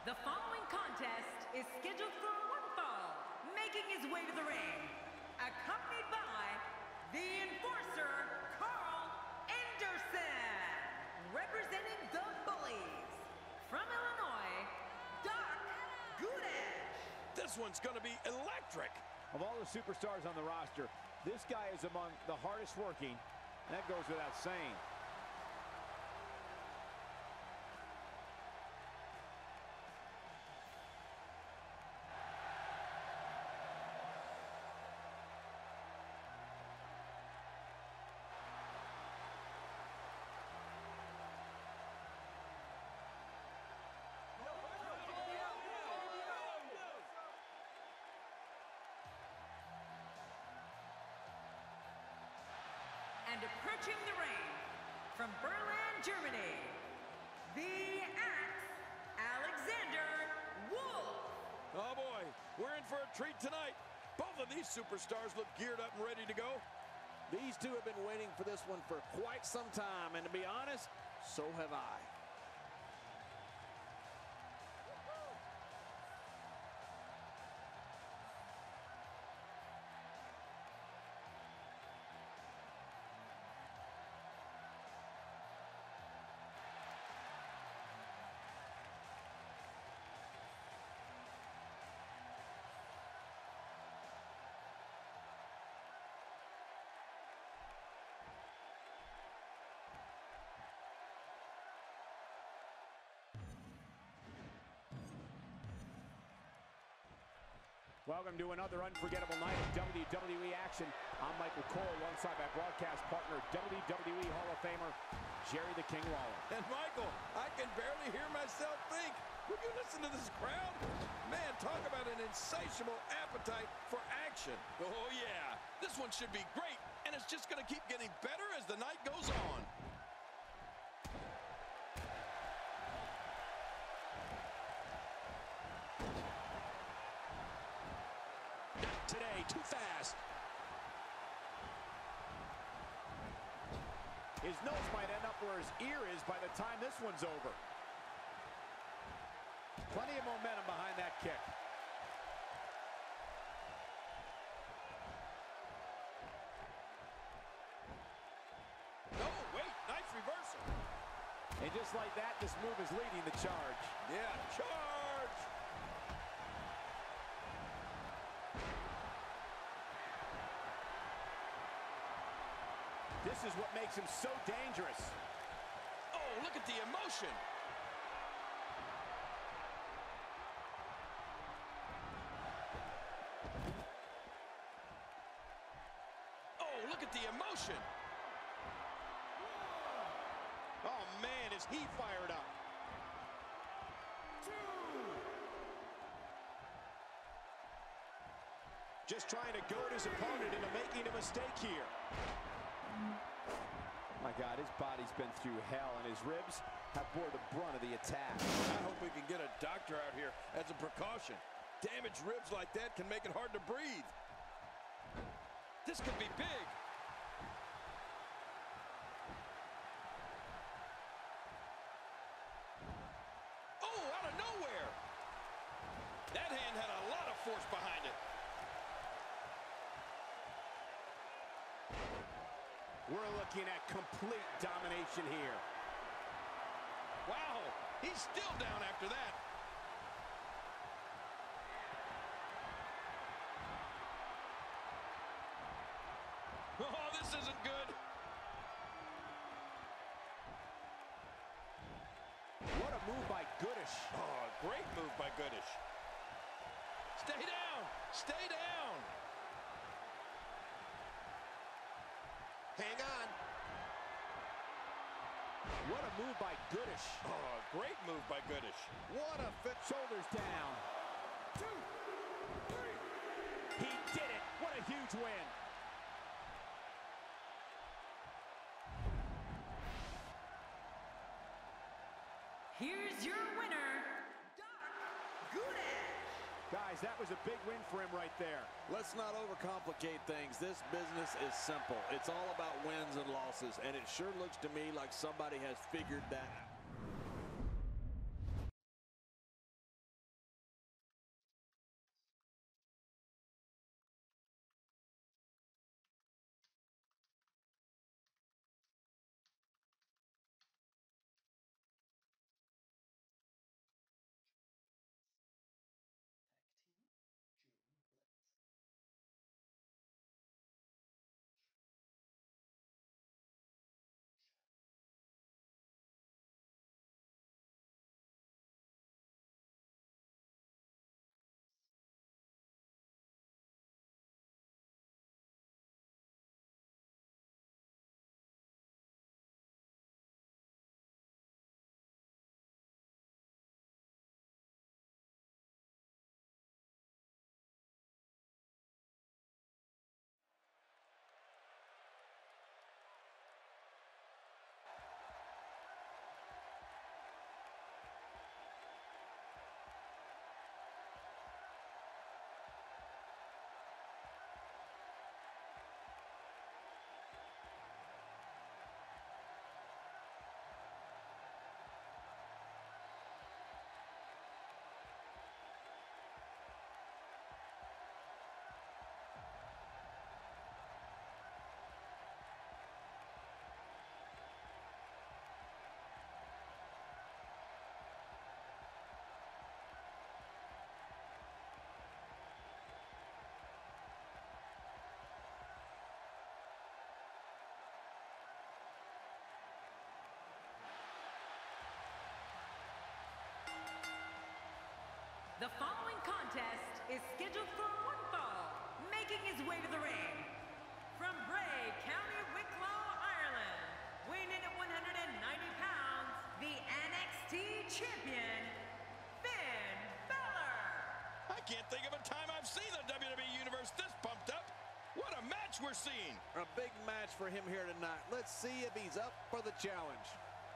The following contest is scheduled for one fall, making his way to the ring, accompanied by the Enforcer, Carl Anderson, representing the Bullies. From Illinois, Doc Gudish. This one's going to be electric. Of all the superstars on the roster, this guy is among the hardest working, and that goes without saying. And approaching the ring, from Berlin, Germany, the Axe, Alexander Wolf. Oh boy, we're in for a treat tonight. Both of these superstars look geared up and ready to go. These two have been waiting for this one for quite some time, and to be honest, so have I. Welcome to another unforgettable night of WWE action. I'm Michael Cole, alongside my broadcast partner, WWE Hall of Famer, Jerry the King Lawler. And Michael, I can barely hear myself think. Would you listen to this crowd? Man, talk about an insatiable appetite for action. Oh yeah, this one should be great, and it's just going to keep getting better as the night goes on. Today, too fast. His nose might end up where his ear is by the time this one's over. Plenty of momentum behind that kick. No, wait, nice reversal. And just like that, this move is leading the charge. Yeah, charge. This is what makes him so dangerous. Oh, look at the emotion. Oh, look at the emotion. Oh, man, is he fired up. Just trying to goad his opponent into making a mistake here. My God, his body's been through hell, and his ribs have bore the brunt of the attack. I hope we can get a doctor out here as a precaution. Damaged ribs like that can make it hard to breathe. This could be big. Oh, out of nowhere. That hand had a lot of force behind it. We're looking at complete domination here. Wow, he's still down after that. Oh, this isn't good. What a move by Gudish. Oh, great move by Gudish. Stay down, stay down. Hang on. What a move by Gudish. Oh, great move by Gudish. What a fit. Shoulders down. 2, 3. He did it. What a huge win. Here's your winner, Doc Gudish. Guys, that was a big win for him right there. Let's not overcomplicate things. This business is simple. It's all about wins and losses, and it sure looks to me like somebody has figured that out. The following contest is scheduled for one fall, making his way to the ring. From Bray, County Wicklow, Ireland, weighing in at 190 pounds, the NXT Champion, Finn Balor. I can't think of a time I've seen the WWE Universe this pumped up. What a match we're seeing. A big match for him here tonight. Let's see if he's up for the challenge.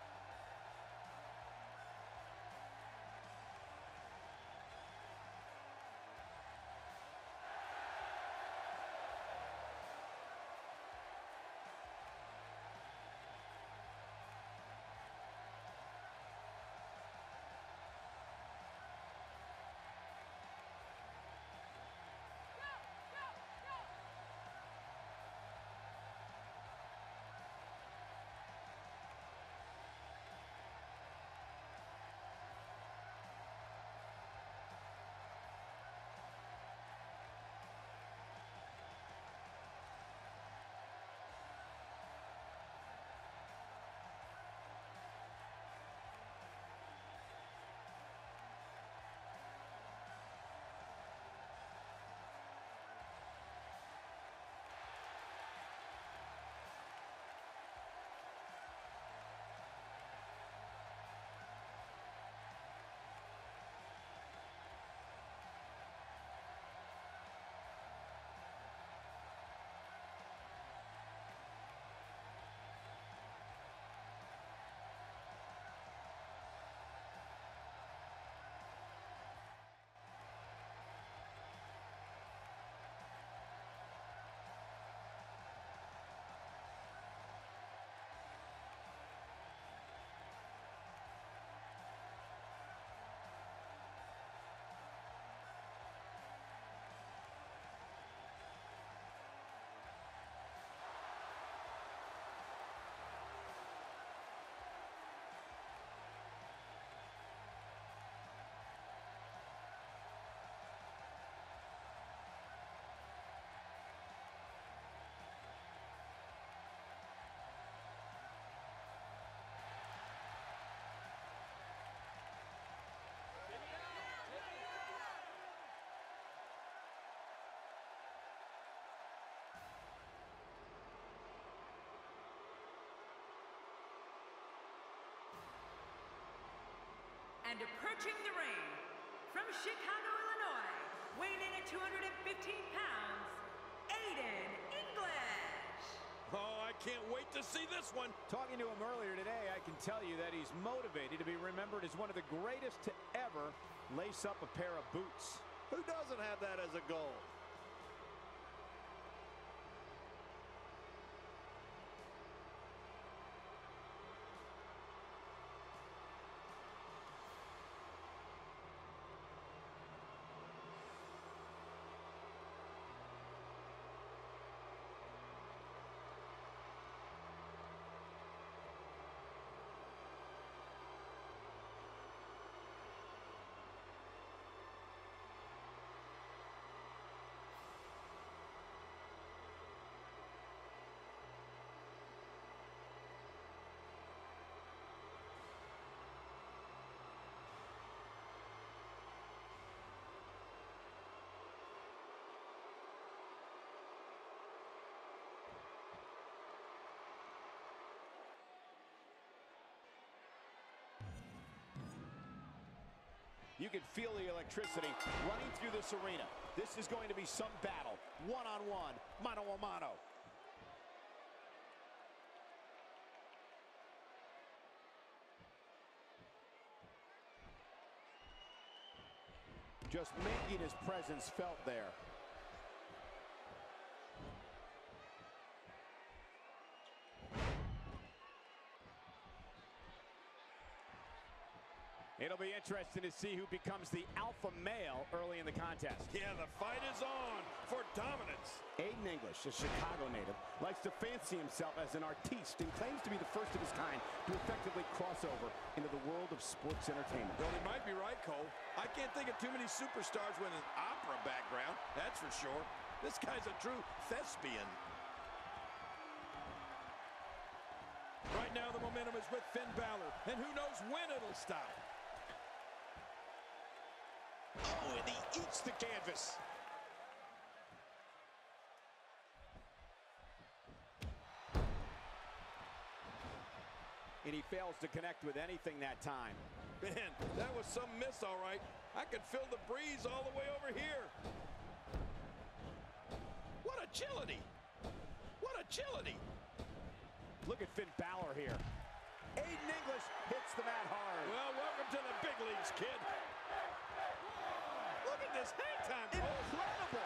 And approaching the ring, from Chicago, Illinois, weighing in at 215 pounds, Aiden English. Oh, I can't wait to see this one. Talking to him earlier today, I can tell you that he's motivated to be remembered as one of the greatest to ever lace up a pair of boots. Who doesn't have that as a goal? You can feel the electricity running through this arena. This is going to be some battle. One-on-one, mano-a-mano. Just making his presence felt there. It'll be interesting to see who becomes the alpha male early in the contest. Yeah, the fight is on for dominance. Aiden English, a Chicago native, likes to fancy himself as an artiste and claims to be the first of his kind to effectively cross over into the world of sports entertainment. Well, he might be right, Cole. I can't think of too many superstars with an opera background, that's for sure. This guy's a true thespian. Right now, the momentum is with Finn Balor, and who knows when it'll stop. and he eats the canvas. And he fails to connect with anything that time. Man, that was some miss, all right. I could feel the breeze all the way over here. What agility! What agility! Look at Finn Balor here. Aiden English hits the mat hard. Well, welcome to the big leagues, kid. Look at this hang time. Incredible!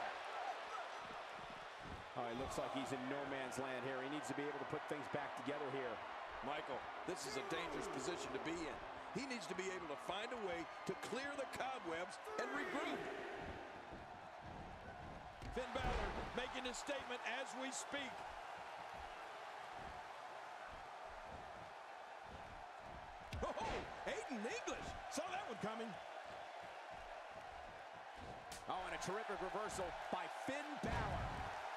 Oh, it looks like he's in no man's land here. He needs to be able to put things back together here. Michael, this is a dangerous position to be in. He needs to be able to find a way to clear the cobwebs and regroup. Finn Balor making his statement as we speak. Oh, Aiden English. Saw that one coming. Oh, and a terrific reversal by Finn Balor.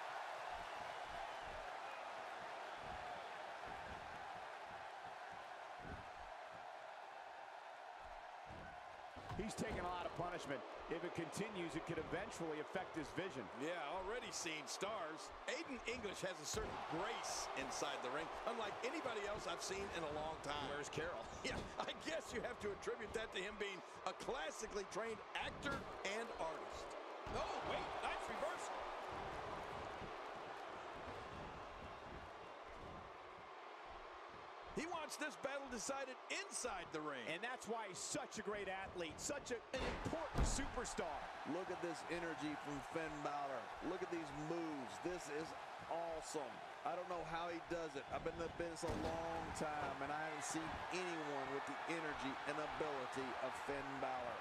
He's taking a lot of punishment. If it continues, it could eventually affect his vision. Yeah, already seeing stars. Aiden English has a certain grace inside the ring, unlike anybody else I've seen in a long time. Where's Carol? Yeah, I guess you have to attribute that to him being a classically trained actor and artist. Oh, wait, nice reversal. He wants this battle decided inside the ring. And that's why he's such a great athlete, such an important superstar. Look at this energy from Finn Balor. Look at these moves. This is awesome. I don't know how he does it. I've been in the business a long time, and I haven't seen anyone with the energy and ability of Finn Balor.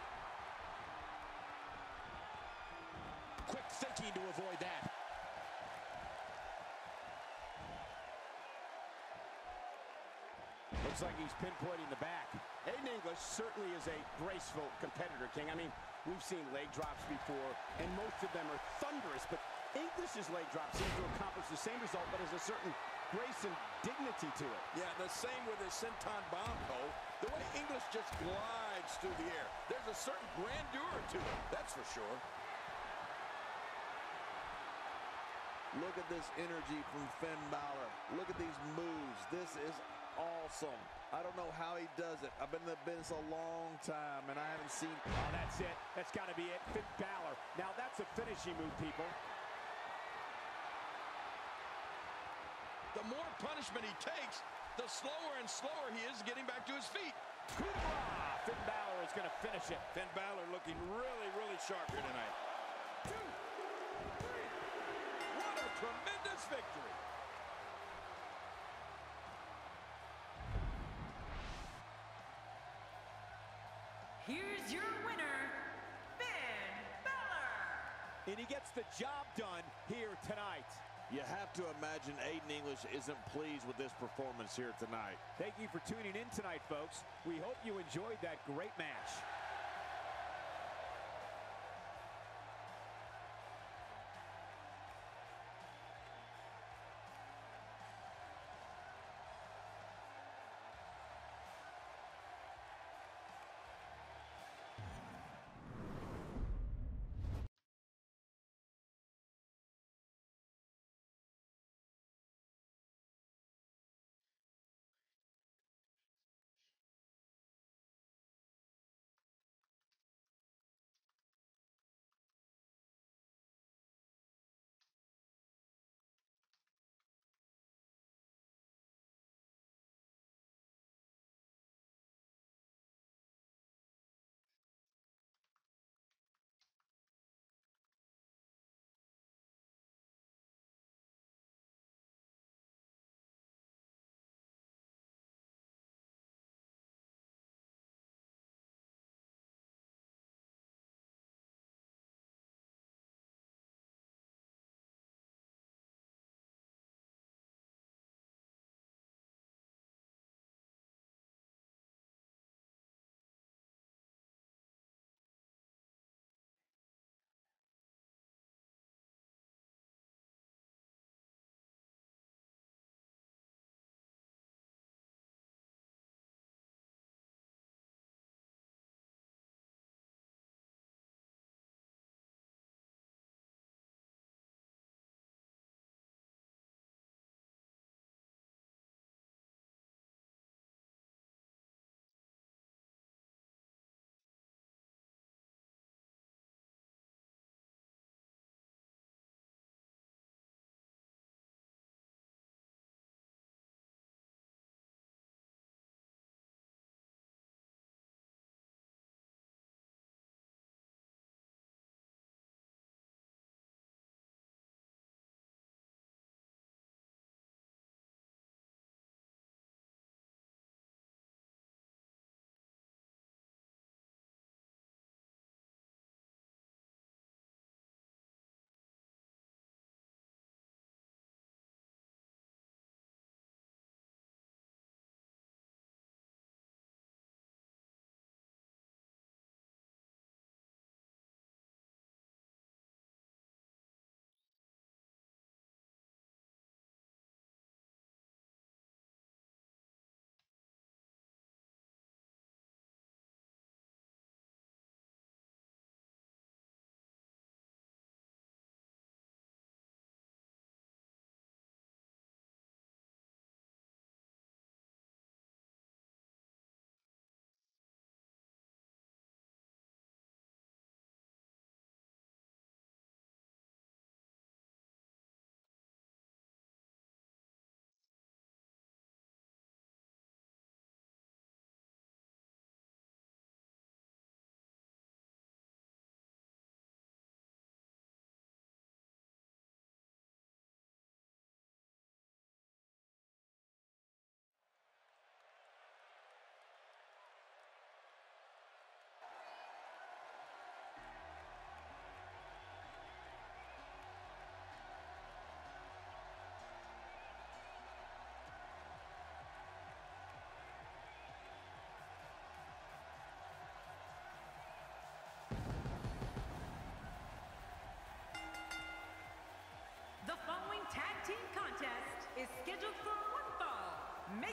Quick thinking to avoid that. Looks like he's pinpointing the back. Aiden English certainly is a graceful competitor, King. I mean, we've seen leg drops before, and most of them are thunderous, but English's leg drop seems to accomplish the same result, but has a certain grace and dignity to it. Yeah, the same with his senton bomb, Cole. The way English just glides through the air, there's a certain grandeur to it, that's for sure. Look at this energy from Finn Balor. Look at these moves. This is awesome. I don't know how he does it. I've been in the business a long time, and I haven't seen... Oh, that's it. That's got to be it. Finn Balor. Now, that's a finishing move, people. The more punishment he takes, the slower and slower he is getting back to his feet. Coup de grace. Finn Balor is going to finish it. Finn Balor looking really, really sharp here tonight. 2, 3. What a tremendous victory. Here's your winner, Finn Balor. And he gets the job done here tonight. You have to imagine Aiden English isn't pleased with this performance here tonight. Thank you for tuning in tonight, folks. We hope you enjoyed that great match.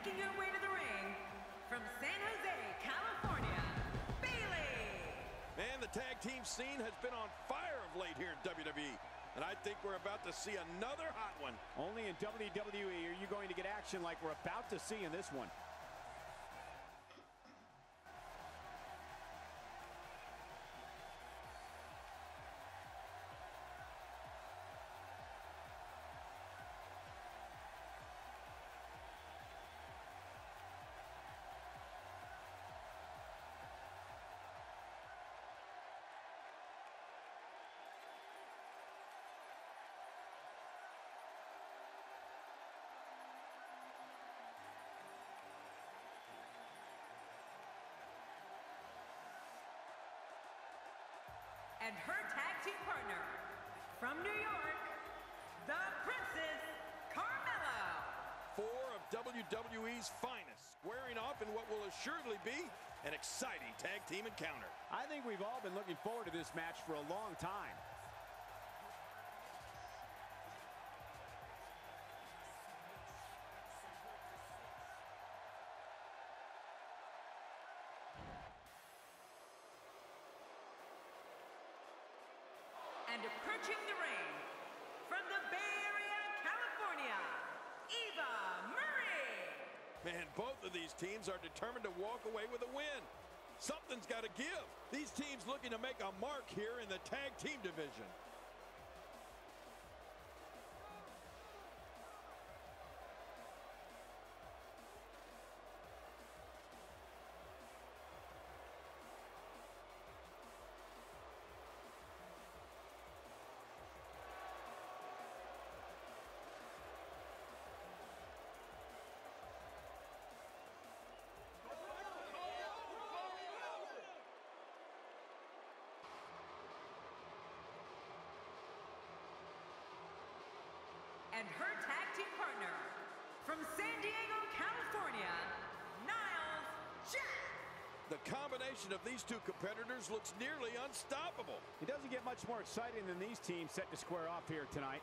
making her way to the ring from San Jose, California, Bayley. Man, the tag team scene has been on fire of late here in WWE. And I think we're about to see another hot one. Only in WWE are you going to get action like we're about to see in this one. And her tag team partner, from New York, the Princess Carmella. Four of WWE's finest, squaring off in what will assuredly be an exciting tag team encounter. I think we've all been looking forward to this match for a long time. And approaching the ring, from the Bay Area, California, Eva Marie. Man, both of these teams are determined to walk away with a win. Something's got to give. These teams looking to make a mark here in the tag team division. And her tag team partner, from San Diego, California, Niles Jack. The combination of these two competitors looks nearly unstoppable. It doesn't get much more exciting than these teams set to square off here tonight.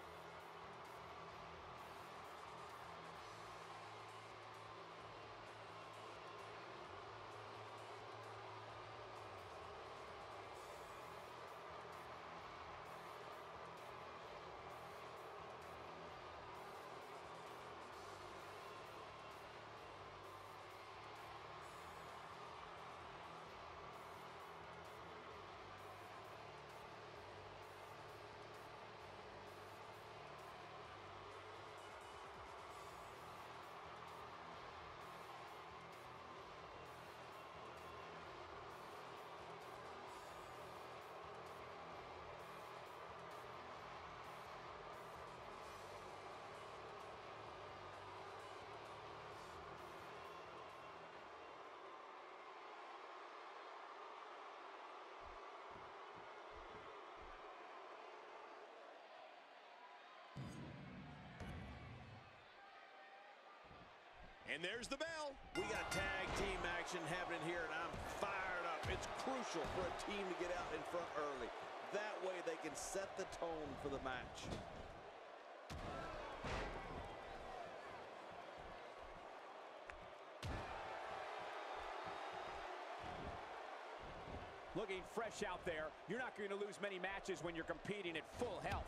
And there's the bell. We got tag team action happening here, and I'm fired up. It's crucial for a team to get out in front early. That way they can set the tone for the match. Looking fresh out there. You're not going to lose many matches when you're competing at full health.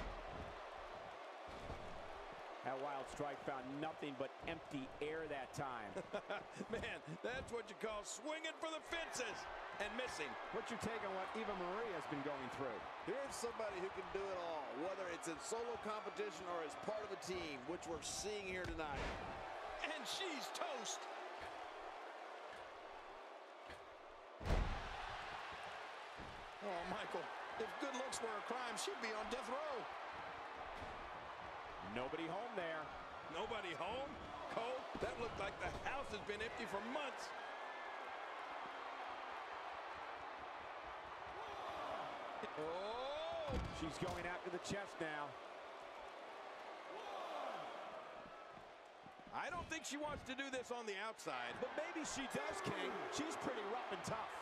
That wild strike found nothing but empty air that time. Man, that's what you call swinging for the fences and missing. What's your take on what Eva Marie has been going through? Here's somebody who can do it all, whether it's in solo competition or as part of a team, which we're seeing here tonight. And she's toast. Oh, Michael, if good looks were a crime, she'd be on death row. Nobody home there. Nobody home? Cole, that looked like the house has been empty for months. Oh! She's going after the chest now. I don't think she wants to do this on the outside. But maybe she does, King. She's pretty rough and tough.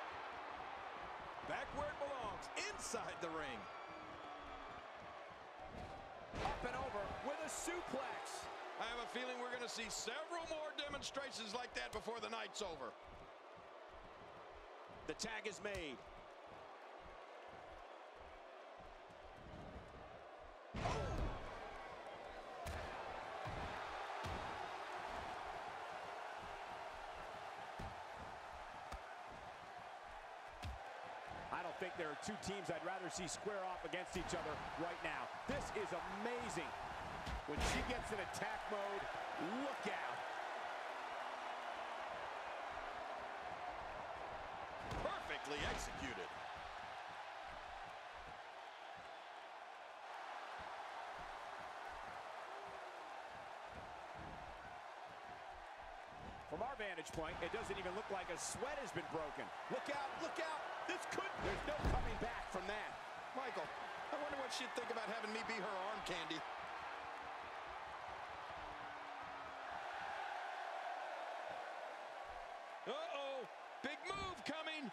Back where it belongs, inside the ring. Up and over with a suplex. I have a feeling we're going to see several more demonstrations like that before the night's over. The tag is made. I don't think there are two teams I'd rather see square off against each other right now. This is amazing. When she gets in attack mode, look out. Perfectly executed. From our vantage point, it doesn't even look like a sweat has been broken. Look out, look out. This could, there's no coming back from that. Michael, I wonder what she'd think about having me be her arm candy. Uh-oh, big move coming.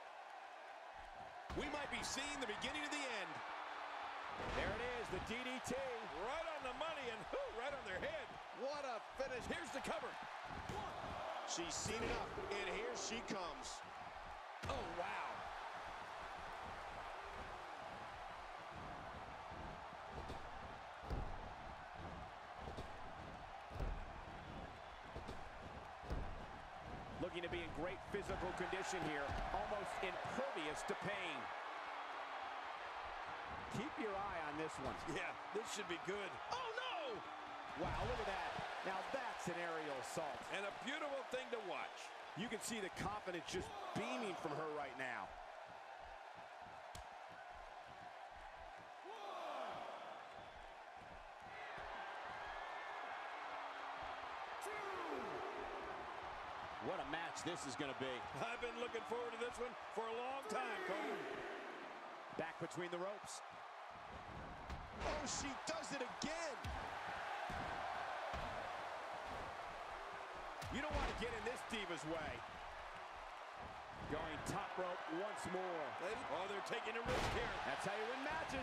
We might be seeing the beginning of the end. There it is, the DDT. Right on the money and right on their head. What a finish. Here's the cover. She's seen enough, and here she comes. Oh, wow. Looking to be in great physical condition here, almost impervious to pain. Keep your eye on this one. Yeah, this should be good. Oh, no! Wow, look at that. Now that's an aerial assault. And a beautiful thing to watch. You can see the confidence just beaming from her right now. What a match this is going to be. I've been looking forward to this one for a long time, Cole. Back between the ropes. Oh, she does it again. You don't want to get in this diva's way. Going top rope once more. Oh, they're taking a risk here. That's how you win matches.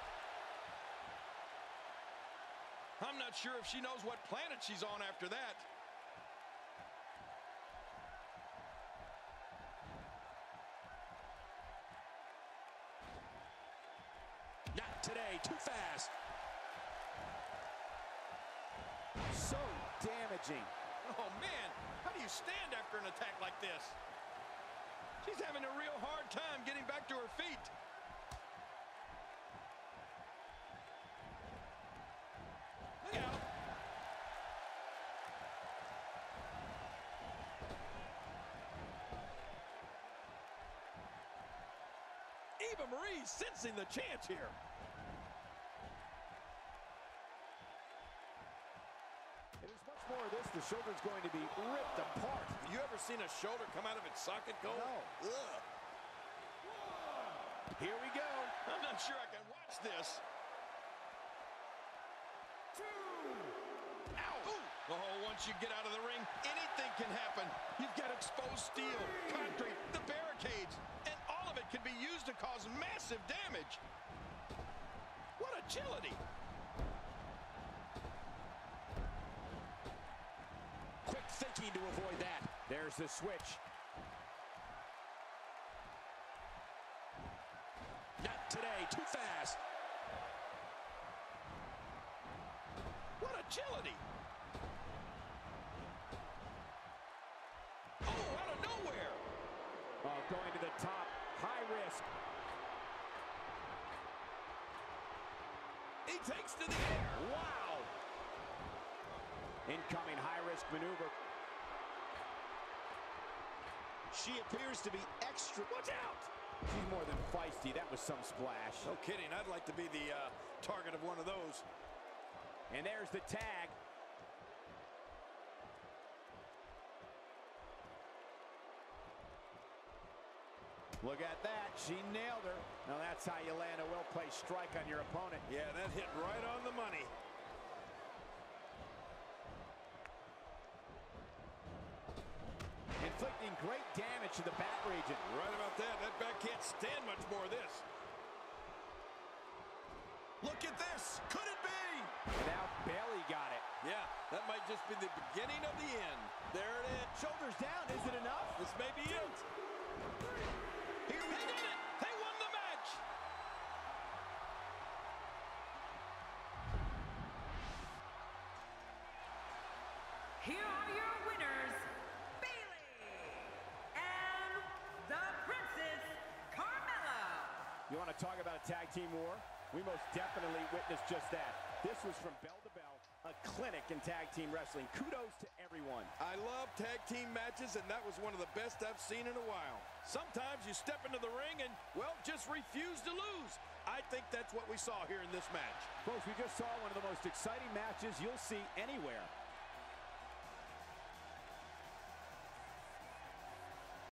I'm not sure if she knows what planet she's on after that. Not today, too fast. So damaging. Oh, man, how do you stand after an attack like this? She's having a real hard time getting back to her feet. Look out. Eva Marie sensing the chance here. And there's much more of this. The shoulder's going to be ripped apart. Have you ever seen a shoulder come out of its socket, Cole? No. Ugh. Here we go. I'm not sure I can watch this. Ow! Ooh. Oh, once you get out of the ring, anything can happen. You've got exposed steel, concrete, the barricades, and all of it can be used to cause massive damage. What agility! Quick thinking to avoid that. There's the switch. Not today, too fast. What agility! Oh, out of nowhere! Oh, going to the top, high risk. He takes to the air. Wow! Incoming high-risk maneuver. She appears to be extra. Watch out! She's more than feisty. That was some splash. No kidding. I'd like to be the target of one of those. And there's the tag. Look at that. She nailed her. Now that's how you land a well-placed strike on your opponent. Yeah, that hit right on the money. Inflicting great damage to the back region. Right about that. That back can't stand much more of this. Look at this. Could it be? And now Bayley got it. Yeah, that might just be the beginning of the end. There it is. Shoulders down. Is it enough? This may be it. Here we did it. They won the match. Here are your winners, Bayley and the Princess Carmella. You want to talk about a tag team war? We most definitely witnessed just that. This was from bell to bell, a clinic in tag team wrestling. Kudos to everyone. I love tag team matches, and that was one of the best I've seen in a while. Sometimes you step into the ring and, well, just refuse to lose. I think that's what we saw here in this match. Folks, we just saw one of the most exciting matches you'll see anywhere.